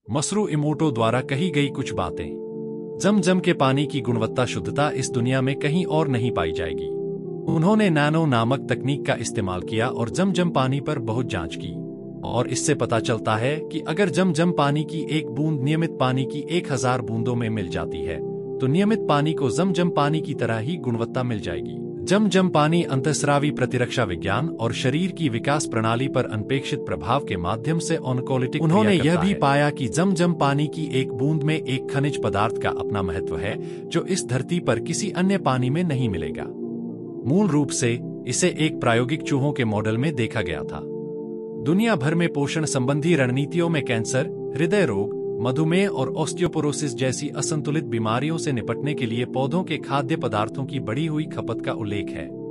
मसरू इमोटो द्वारा कही गई कुछ बातें। जमजम के पानी की गुणवत्ता शुद्धता इस दुनिया में कहीं और नहीं पाई जाएगी। उन्होंने नैनो नामक तकनीक का इस्तेमाल किया और जमजम पानी पर बहुत जांच की, और इससे पता चलता है कि अगर जमजम पानी की एक बूंद नियमित पानी की 1000 बूंदों में मिल जाती है, तो नियमित पानी को जमजम पानी की तरह ही गुणवत्ता मिल जाएगी। जमजम पानी अंतःस्रावी प्रतिरक्षा विज्ञान और शरीर की विकास प्रणाली पर अनपेक्षित प्रभाव के माध्यम से ऑन्कोलिटिक। उन्होंने यह भी पाया कि जमजम पानी की एक बूंद में एक खनिज पदार्थ का अपना महत्व है, जो इस धरती पर किसी अन्य पानी में नहीं मिलेगा। मूल रूप से इसे एक प्रायोगिक चूहों के मॉडल में देखा गया था। दुनिया भर में पोषण संबंधी रणनीतियों में कैंसर, हृदय रोग, मधुमेह और ऑस्टियोपोरोसिस जैसी असंतुलित बीमारियों से निपटने के लिए पौधों के खाद्य पदार्थों की बढ़ी हुई खपत का उल्लेख है।